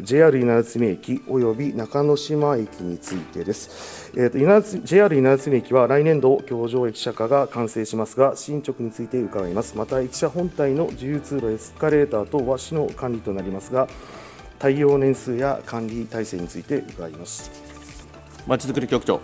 JR 稲積駅および中之島駅についてです。JR 稲積駅は来年度、橋上駅舎化が完成しますが、進捗について伺います。また、駅舎本体の自由通路、エスカレーターと和紙の管理となりますが、耐用年数や管理体制について伺います。 まちづくり局長。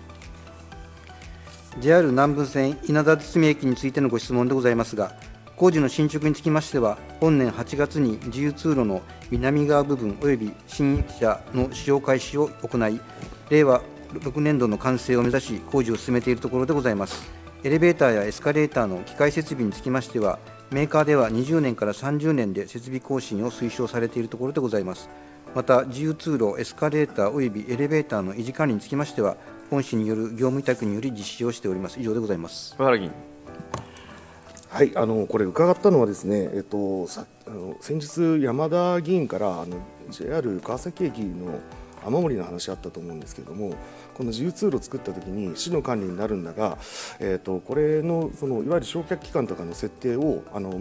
JR 南武線稲田堤駅についてのご質問でございますが、工事の進捗につきましては、本年8月に自由通路の南側部分および新駅舎の使用開始を行い、令和6年度の完成を目指し、工事を進めているところでございます。エレベーターやエスカレーターの機械設備につきましては、メーカーでは20年から30年で設備更新を推奨されているところでございます。また、自由通路、エスカレーターおよびエレベーターの維持管理につきましては、本市による業務委託により実施をしております。以上でございます。 小原議員。 はい、これ、伺ったのはですね、先日、山田議員からJR 川崎駅の雨漏りの話あったと思うんですけれども、この自由通路を作ったときに、市の管理になるんだが、これのいわゆる償却期間とかの設定を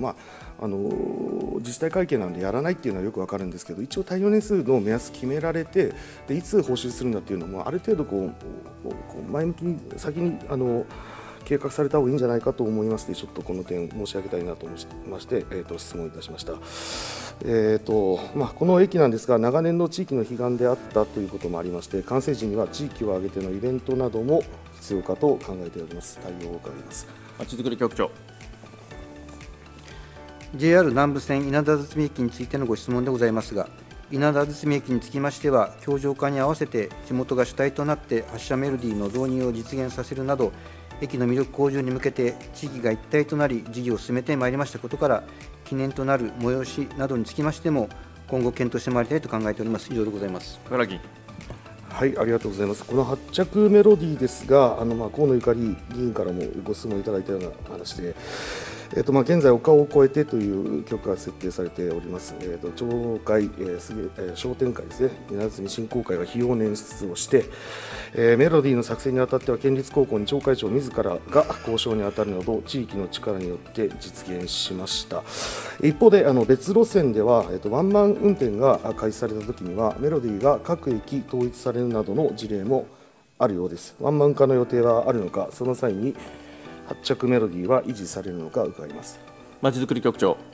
自治体会計なんでやらないっていうのはよくわかるんですけど、一応、耐用年数の目安決められて、でいつ報酬するんだっていうのも、ある程度前向きに先に計画された方がいいんじゃないかと思いまして、ちょっとこの点申し上げたいなと思いまして、質問いたしました。この駅なんですが、長年の地域の悲願であったということもありまして、完成時には地域を挙げてのイベントなども必要かと考えております。対応を伺います。 まちづくり局長。 JR 南武線稲田堤駅についてのご質問でございますが、稲田堤駅につきましては、橋上化に合わせて地元が主体となって発車メロディーの導入を実現させるなど、駅の魅力向上に向けて地域が一体となり事業を進めてまいりましたことから、記念となる催しなどにつきましても今後検討してまいりたいと考えております。以上でございます。 小原議員。 はい、ありがとうございます。この発着メロディーですが、河野ゆかり議員からもご質問いただいたような話で、現在、丘を越えてという曲が設定されております。町会、商店会ですね、稲積振興会が費用捻出をして、メロディーの作成にあたっては、県立高校に町会長自らが交渉に当たるなど、地域の力によって実現しました。一方で、別路線では、ワンマン運転が開始されたときには、メロディーが各駅統一されるなどの事例もあるようです。ワンマン化の予定はあるのか、その際に発着メロディーは維持されるのか伺います。 まちづくり局長。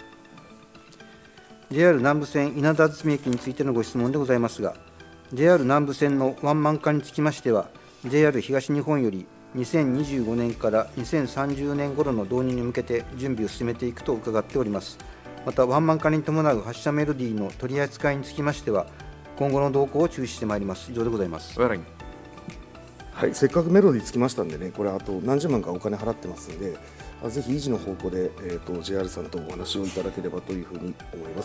JR 南武線稲田堤駅についてのご質問でございますが、JR 南武線のワンマン化につきましては、JR 東日本より2025年から2030年頃の導入に向けて準備を進めていくと伺っております。また、ワンマン化に伴う発車メロディーの取り扱いにつきましては、今後の動向を注視してまいります。以上でございます。 小原議員。 はい、せっかくメロディーつきましたんでね、これ、あと何十万かお金払ってますんで、ぜひ維持の方向で、JR さんとお話をいただければというふうに思います。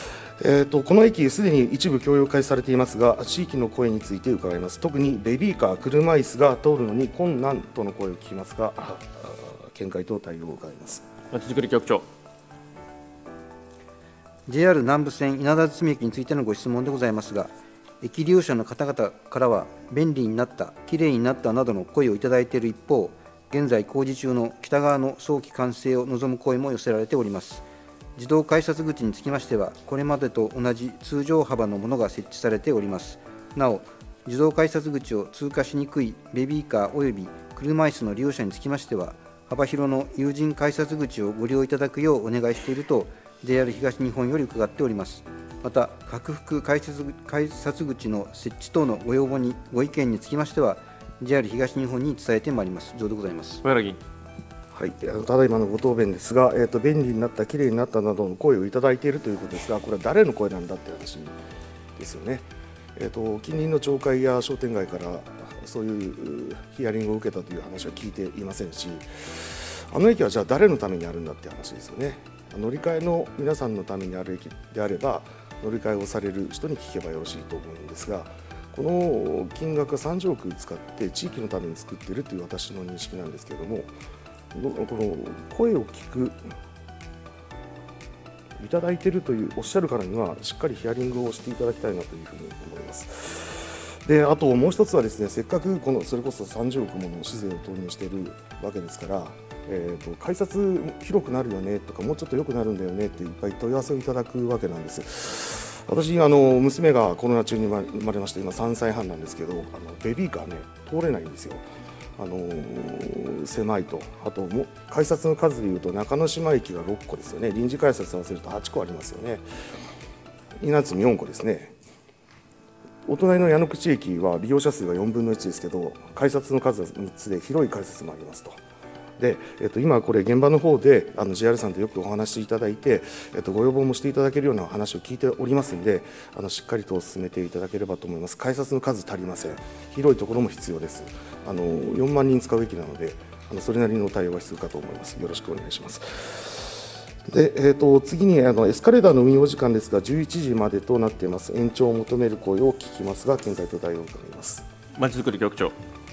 この駅、すでに一部共用開始されていますが、地域の声について伺います。特にベビーカー、車椅子が通るのに困難との声を聞きますが、見解と対応を伺います。 まちづくり局長。 JR 南武線稲田堤駅についてのご質問でございますが、駅利用者の方々からは、便利になった、きれいになったなどの声をいただいている一方、現在工事中の北側の早期完成を望む声も寄せられております。自動改札口につきましては、これまでと同じ通常幅のものが設置されております。なお、自動改札口を通過しにくいベビーカーおよび車椅子の利用者につきましては、幅広の有人改札口をご利用いただくようお願いしていると、JR 東日本より伺っております。また、拡幅改札口の設置等のご要望に、ご意見につきましては、JR 東日本に伝えてまいります。以上でございます。 小原議員。 はい、ただいまのご答弁ですが、便利になった、きれいになったなどの声をいただいているということですが、これは誰の声なんだという話ですよね。近隣の町会や商店街からそういうヒアリングを受けたという話は聞いていませんし、あの駅はじゃあ誰のためにあるんだという話ですよね。乗り換えの皆さんのためにある駅であれば、乗り換えをされる人に聞けばよろしいと思うんですが、この金額は30億使って地域のために作っているという私の認識なんですけれども、この声を聞く、いただいているというおっしゃるからには、しっかりヒアリングをしていただきたいなというふうに思います。で、あともう一つはですね、せっかくそれこそ30億もの市税を投入しているわけですから、改札広くなるよねとか、もうちょっと良くなるんだよねっていっぱい問い合わせをいただくわけなんです。 私、娘がコロナ中に生まれまして、今3歳半なんですけど、ベビーカーね、通れないんですよ。狭いと、あとも改札の数でいうと、中之島駅が6個ですよね、臨時改札合わせると8個ありますよね、稲積4個ですね、お隣の矢野口駅は利用者数が4分の1ですけど、改札の数は3つで、広い改札もありますと。で今、これ、現場の方でJR さんとよくお話しいただいて、ご要望もしていただけるような話を聞いておりますので、しっかりと進めていただければと思います。改札の数足りません、広いところも必要です。4万人使う駅なので、それなりの対応が必要かと思います。よろしくお願いします。で次にエスカレーターの運用時間ですが、11時までとなっています。延長を求める声を聞きますが、現在と対応を伺います。 まちづくり局長。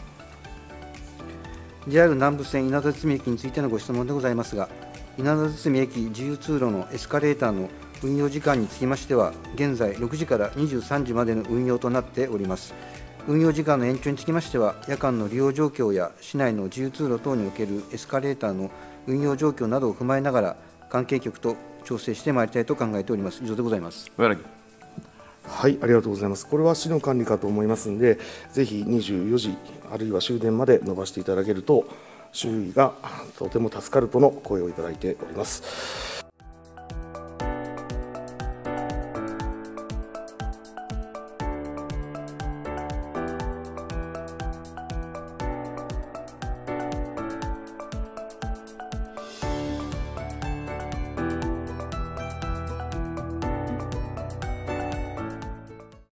JR 南武線稲田堤駅についてのご質問でございますが、稲田堤駅自由通路のエスカレーターの運用時間につきましては、現在6時から23時までの運用となっております。運用時間の延長につきましては、夜間の利用状況や市内の自由通路等におけるエスカレーターの運用状況などを踏まえながら、関係局と調整してまいりたいと考えております。以上でございます。 小柳。 はい、ありがとうございます。これは市の管理かと思いますので、ぜひ24時、あるいは終電まで延ばしていただけると、周囲がとても助かるとの声をいただいております。